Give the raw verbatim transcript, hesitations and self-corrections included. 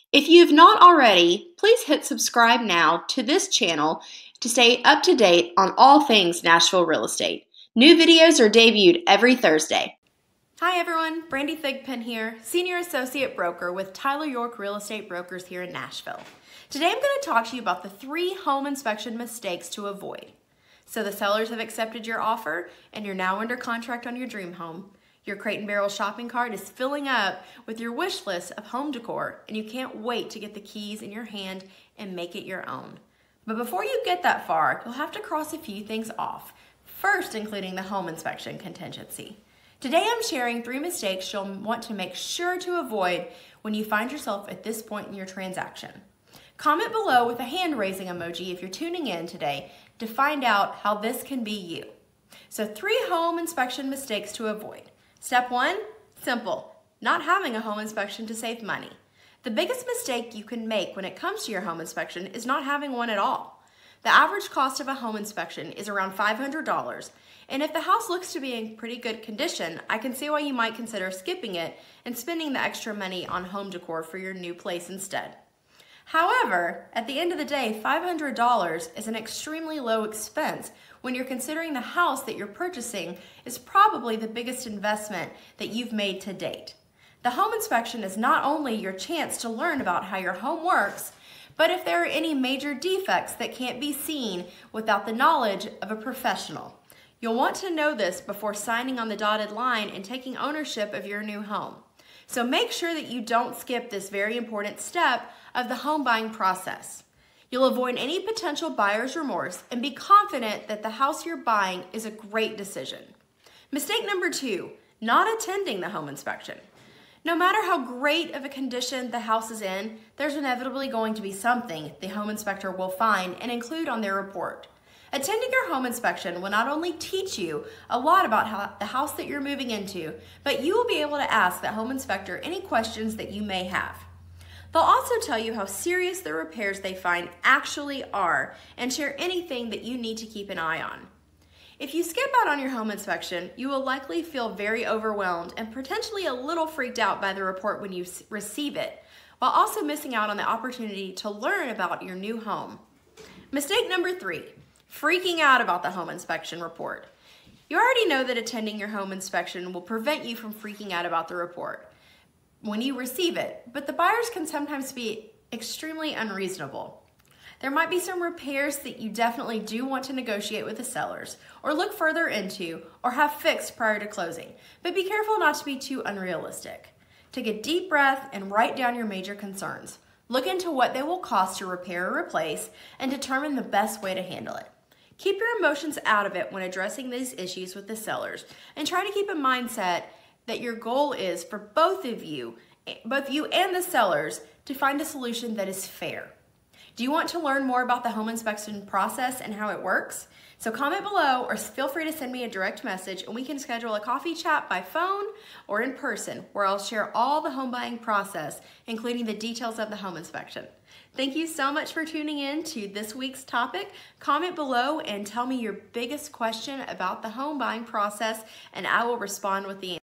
If you have not already, please hit subscribe now to this channel to stay up to date on all things Nashville real estate. New videos are debuted every Thursday. Hi everyone, Brandy Thigpen here, Senior Associate Broker with Tyler York Real Estate Brokers here in Nashville. Today I'm going to talk to you about the three home inspection mistakes to avoid. So the sellers have accepted your offer and you're now under contract on your dream home. Your Crate and Barrel shopping cart is filling up with your wish list of home decor and you can't wait to get the keys in your hand and make it your own. But before you get that far, you'll have to cross a few things off, first including the home inspection contingency. Today I'm sharing three mistakes you'll want to make sure to avoid when you find yourself at this point in your transaction. Comment below with a hand-raising emoji if you're tuning in today to find out how this can be you. So three home inspection mistakes to avoid. Step one, simple, not having a home inspection to save money. The biggest mistake you can make when it comes to your home inspection is not having one at all. The average cost of a home inspection is around five hundred dollars, and if the house looks to be in pretty good condition, I can see why you might consider skipping it and spending the extra money on home decor for your new place instead. However, at the end of the day, five hundred dollars is an extremely low expense when you're considering the house that you're purchasing is probably the biggest investment that you've made to date. The home inspection is not only your chance to learn about how your home works, but if there are any major defects that can't be seen without the knowledge of a professional. You'll want to know this before signing on the dotted line and taking ownership of your new home. So make sure that you don't skip this very important step of the home buying process. You'll avoid any potential buyer's remorse and be confident that the house you're buying is a great decision. Mistake number two, not attending the home inspection. No matter how great of a condition the house is in, there's inevitably going to be something the home inspector will find and include on their report. Attending your home inspection will not only teach you a lot about how, the house that you're moving into, but you will be able to ask the home inspector any questions that you may have. They'll also tell you how serious the repairs they find actually are and share anything that you need to keep an eye on. If you skip out on your home inspection, you will likely feel very overwhelmed and potentially a little freaked out by the report when you receive it, while also missing out on the opportunity to learn about your new home. Mistake number three, freaking out about the home inspection report. You already know that attending your home inspection will prevent you from freaking out about the report when you receive it, but the buyers can sometimes be extremely unreasonable. There might be some repairs that you definitely do want to negotiate with the sellers or look further into or have fixed prior to closing, but be careful not to be too unrealistic. Take a deep breath and write down your major concerns. Look into what they will cost to repair or replace and determine the best way to handle it. Keep your emotions out of it when addressing these issues with the sellers and try to keep a mindset that your goal is for both of you, both you and the sellers, to find a solution that is fair. Do you want to learn more about the home inspection process and how it works? So comment below or feel free to send me a direct message and we can schedule a coffee chat by phone or in person where I'll share all the home buying process, including the details of the home inspection. Thank you so much for tuning in to this week's topic. Comment below and tell me your biggest question about the home buying process and I will respond with the answer.